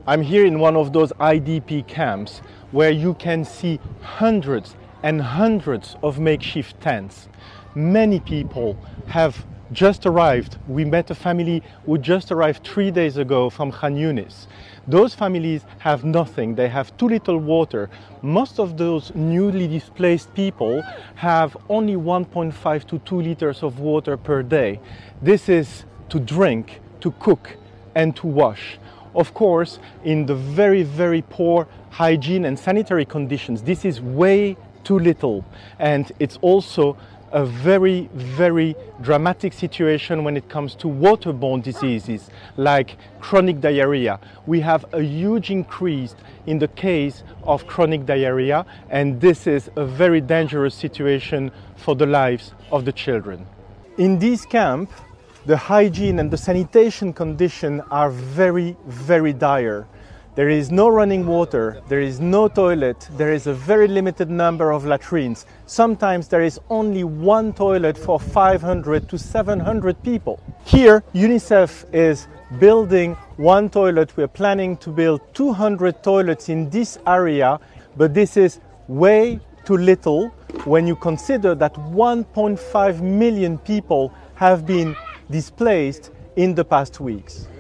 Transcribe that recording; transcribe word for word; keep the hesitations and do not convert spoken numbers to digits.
I'm here in one of those I D P camps where you can see hundreds and hundreds of makeshift tents. Many people have just arrived. We met a family who just arrived three days ago from Khan Yunis. Those families have nothing. They have too little water. Most of those newly displaced people have only one point five to two liters of water per day. This is to drink, to cook, and to wash. Of course, in the very, very poor hygiene and sanitary conditions, this is way too little. And it's also a very, very dramatic situation when it comes to waterborne diseases like chronic diarrhea. We have a huge increase in the case of chronic diarrhea, and this is a very dangerous situation for the lives of the children. In this camp, the hygiene and the sanitation conditions are very, very dire. There is no running water, there is no toilet, there is a very limited number of latrines. Sometimes there is only one toilet for five hundred to seven hundred people. Here, UNICEF is building one toilet. We're planning to build two hundred toilets in this area, but this is way too little when you consider that one point five million people have been displaced in the past weeks.